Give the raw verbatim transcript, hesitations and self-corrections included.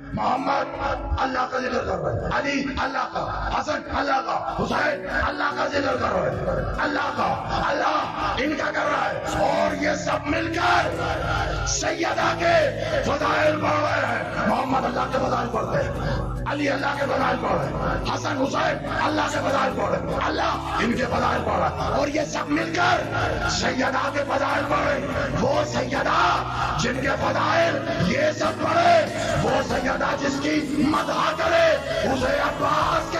मोहम्मद अल्लाह का जिक्र कर रहे हैं, अली अल्लाह का, हसन अल्लाह का, हुसैन अल्लाह का जिक्र कर रहे हैं, अल्लाह का, अल्लाह इनका कर रहा है। और ये सब मिलकर सैयदा के फजाइल पढ़ रहे हैं। मोहम्मद अल्लाह के फजाइल पढ़ते हैं, अली अल्लाह के फजाइल पढ़ रहे हैं, हसन हुसैन अल्लाह के फजाइल पढ़ रहे हैं, अल्लाह इनके फजाइल पढ़ रहा है। और ये सब मिलकर सैयदा के फजाइल पढ़ रहे हैं। वो सैयदा जिनके फजाइल ये सब पढ़े, वो सैयदा जिसकी मदह करे, उसे अब्बास